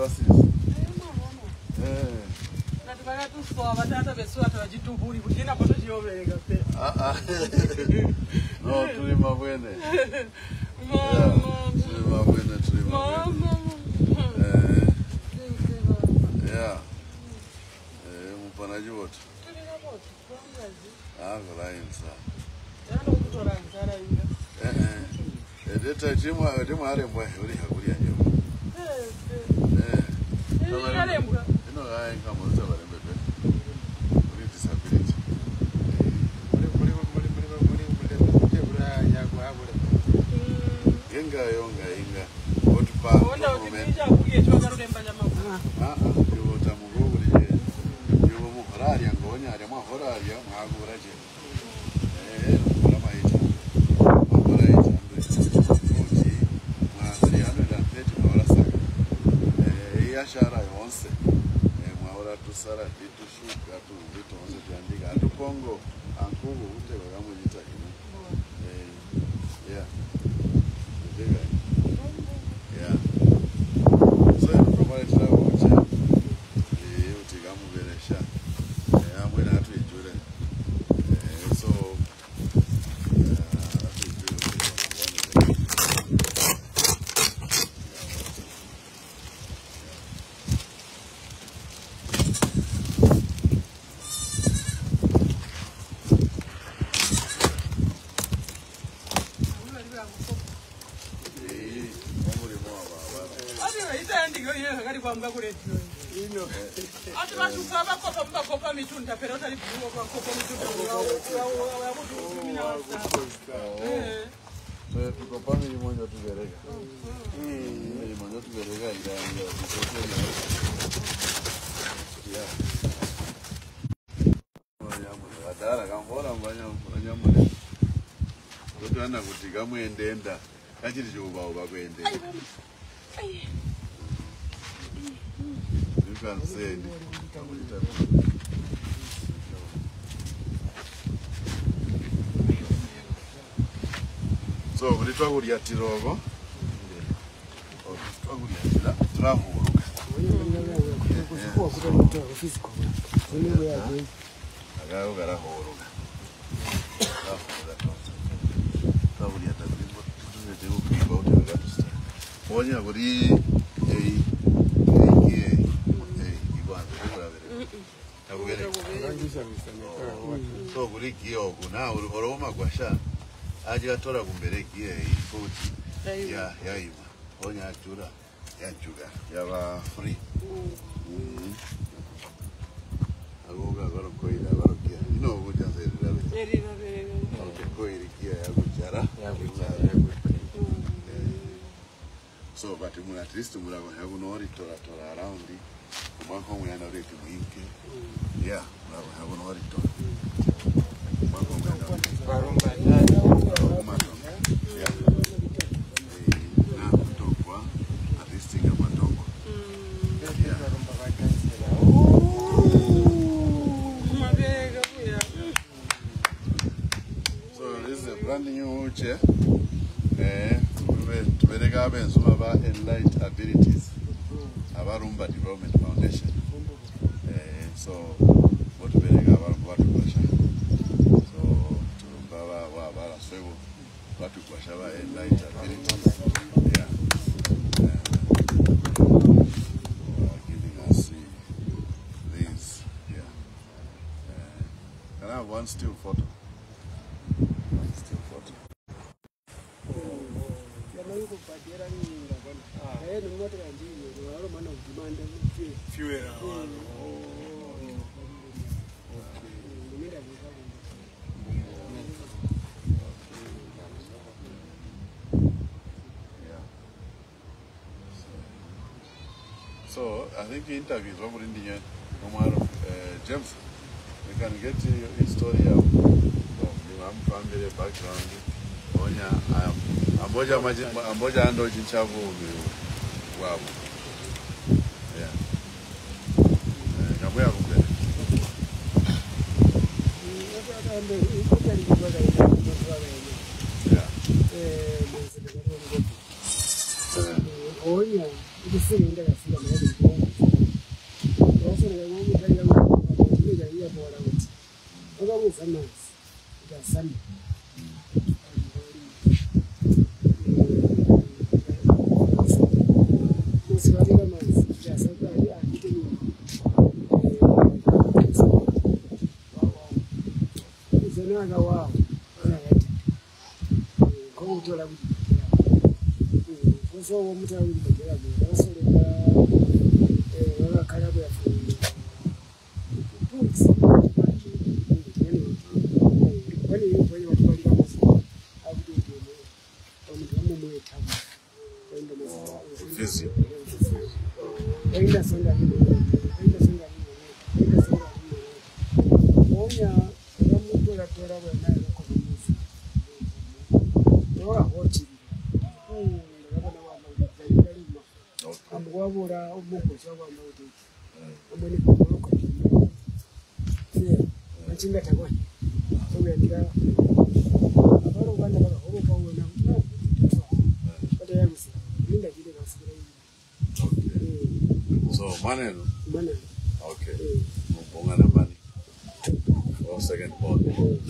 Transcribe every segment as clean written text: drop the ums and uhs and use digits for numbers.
basi. Nataka tu sawa batata beso atajitubuli kugenda poto jioberega pe. No, tulima bwene. Tulima bwene. Yeah. Mpanaji wote. Tulina wote. Kulainsa. Yana kutora nzara inga. Edeta timu are mbwa uri hakuria nyo. Ngarembwa. Ino gaye kama uzabare bebe. Uri disability. Yenga inga. Otupa. Onda utimija kuye chwa garudemba nyama. Yo tamugo uri. Yo mu horari angonya ari mu horari mwaguraje. Shara yonse mwaora tusara ditu shuka tu vitu onze tuandika atupongo ankugo ute bagamunyita ino yeah yeah so promote travel uche utigamu beresha amwe na atu ijure so Kopa mitunda pero tali kwa kopa mitunda ya mtu mina wasa. So tuko family moja tugereka. Moja tugereka ila ya. Adara kambora mbanya mwana. Watu ana kutika muendenda. Kachiri choba kwende. You can say it. So, we try to get tirogo. Trahuruka. So kuri kiyo kuna uroma kwasha aje atora kumbereki ifuti ya iba onya achura ya chuga yaba free agoga garo koira garo kia ino buja zeri koira kia ya bujara so but at least mulago yagunori tora around mwako mwana rete mwinke yeah mulago yagunori tora mwako mwana baromba yeah na kutokwa at least inga matoko yeah baromba vakansela mabega buya so this is a brand new chair tubereka abenzuma ba Enlight Abilities Abarumba Development Foundation. So what tubereka abarumba tukasha. So turumba wa swevo watu kwasha ba Enlight Abilities. Yeah. Giving us this. Yeah. Can I have one still photo? One still photo. So I think the interview is over in the James. We can get your story of your family background. Amboja ando jinchavu wabu. Yeah. Kamwe akupenda. Yeah. Onya, ikisema ndio Zambia. So Maneno. Okay. Money. Or second born.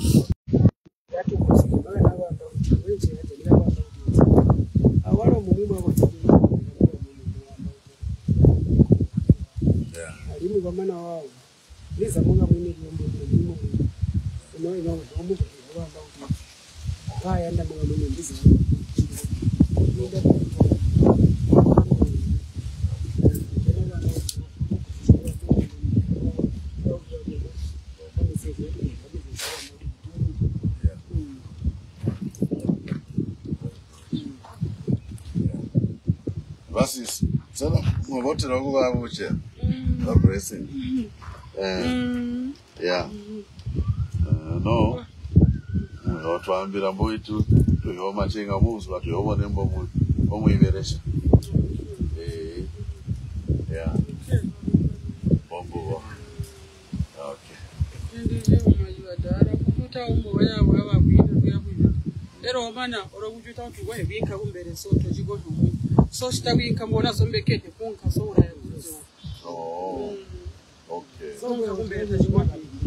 Basis, sana mwabote na kuwa abuche. Blessing. Yeah. No. Watu ambira mboitu tuyoma chenga muzu watu yobo nembo mu iberesha. Yeah. Bombo. Okay. Ndiye umajua dara kufuta umbo ya baba bwita bwita. Ero mana orobujuta tuwa ebika umbere so tojigo ntumwe. So shitabika mbona zombekete kunka so ura yazo. Oh. Okay. So umbere tojigo.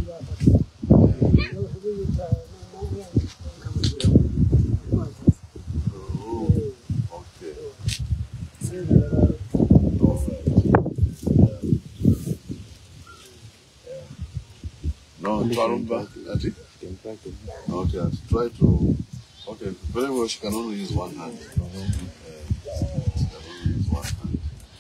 No, Parumba. Okay, try to. Okay, very well. She can only use one hand. She can only use one hand.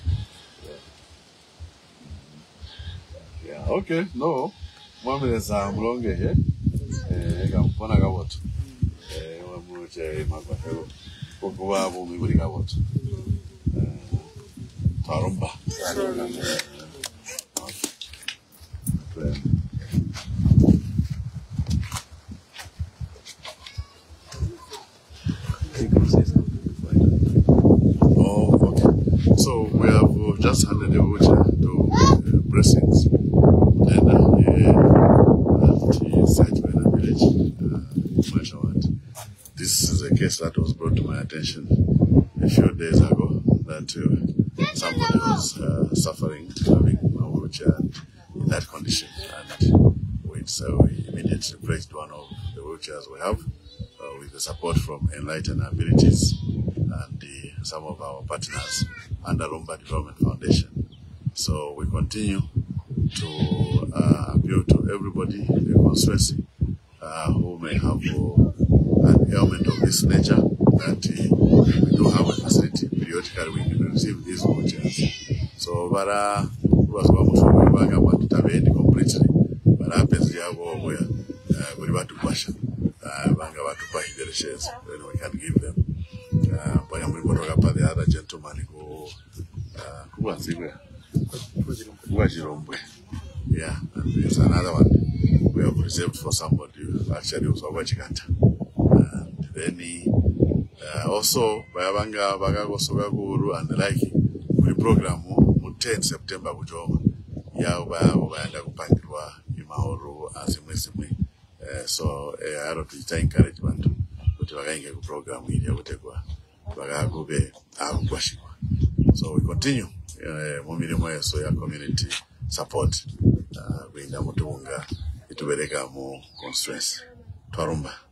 Yeah. Okay. No. Mami leza mlonge je. Kampona kaboto. Wamuche magwahelo. Kukuwa bumi buri kaboto. Parumba. Oh, okay. So we have just handed the wheelchair to Blessings and at SIACHIWENA village. This is a case that was brought to my attention a few days ago that somebody was suffering, having a wheelchair in that condition, and we immediately placed one of the wheelchairs we have with the support from Enlighten Abilities and some of our partners under Lombard Development Foundation. So we continue to appeal to everybody in the constituency who may have an ailment of this nature, that we do have a facility. Periodically we can receive these wheelchairs. So Bara was going to completely, but happens to have where we want to question. Then we can give them. But we go to the other gentleman who was yeah, and there's another one we have reserved for somebody who actually was over Chikanta. And then also Bayabanga Bagago Sogaguru and the like we program 10 September Bujoma. Ya baenda kupangirwa imahoro azimwezimwe. So I don't to encourage bantu kuti vakainge ku program ili yakutekwa vakagobe akukwashikwa. So we continue mumilimo yeso ya community support kuinda mutunga itubereka mu constituency twarumba